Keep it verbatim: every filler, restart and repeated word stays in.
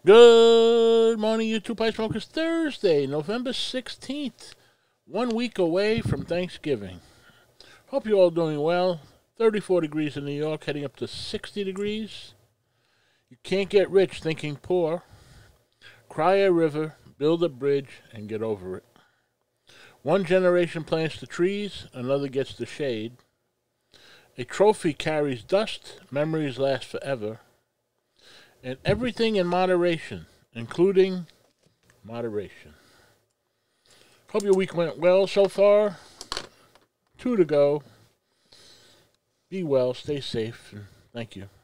Good morning, you two pipe smokers. Thursday, November sixteenth, one week away from Thanksgiving. Hope you're all doing well. thirty-four degrees in New York, heading up to sixty degrees. You can't get rich thinking poor. Cry a river, build a bridge, and get over it. One generation plants the trees, another gets the shade. A trophy carries dust, memories last forever. And everything in moderation, including moderation. Hope your week went well so far. Two to go. Be well, stay safe, and thank you.